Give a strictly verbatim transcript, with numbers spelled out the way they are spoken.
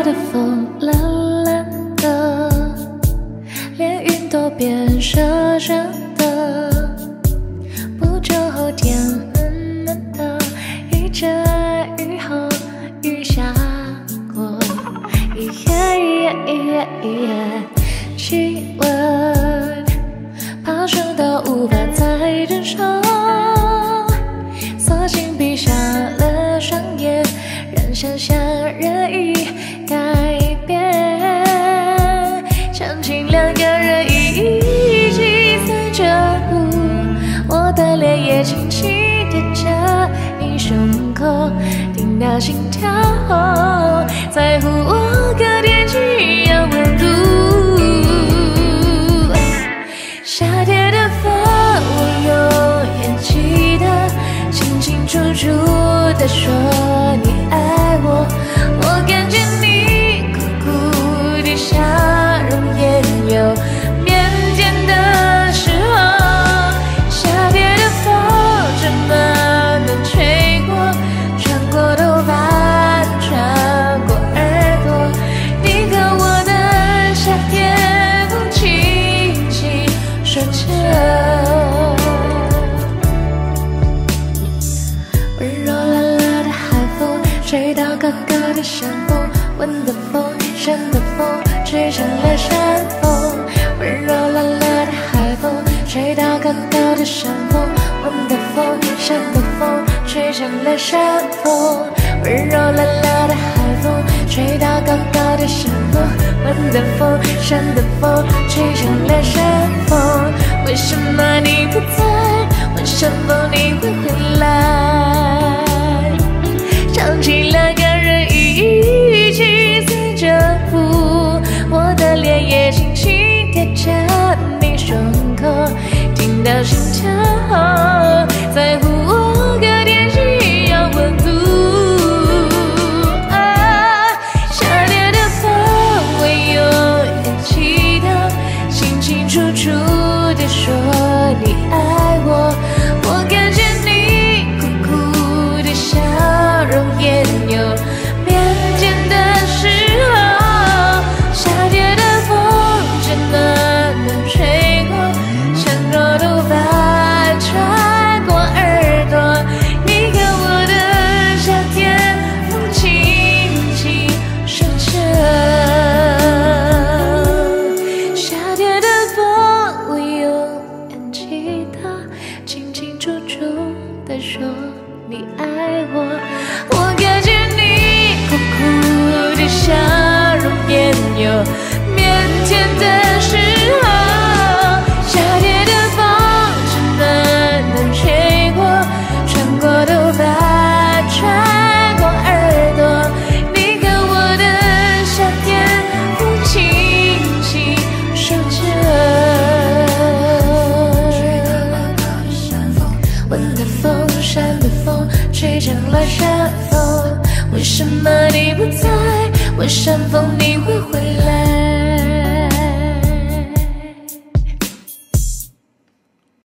的风蓝蓝的，连云都变色色的。不久后天闷闷的，一阵雨后雨下过，一夜一夜一夜一夜，气温爬升到无法再忍受，索性闭上了双眼，让想象任意改变。想起两个人一起随着舞，我的脸也轻轻贴着你胸口，听到心跳，在乎我跟天气一样温度。夏天的风，我永远记得，清清楚楚地说你爱我，我看见你酷酷的笑容，也有腼腆的时候。夏天的风怎么能吹过，穿过头发，穿过耳朵，你和我的夏天风轻轻说着。温柔辣辣的海风，吹到高高的山峰，温的风，山的风，吹上了山峰。温柔辣辣的海风，吹到高高的山峰，温的风，山的风，吹上了山峰。温柔辣辣的海风，吹到高高的山峰，温的风，山的风，吹上了山峰。为什么你不在？问什么你会回来？想起两个人一起随着舞，我的脸也轻轻贴着你胸口，听到心跳，在乎我跟天气一样温度。啊，夏天的风，我永远记得，清清楚楚地说你爱我，我看见你酷酷的笑容，也有腼腆的时候。夏天的风怎么能吹过，穿过头发，穿过耳朵，你和我的夏天风轻轻说着。夏天的风，我永远记得，清清楚楚地说你爱我，我看见你酷酷的笑容，也有腼腆的时候。夏天的风怎么能吹过，穿过头发，穿过耳朵，你和我的夏天风轻轻说着。温的风，山的风，吹上了山峰。为什么你不在？问山峰你会回来？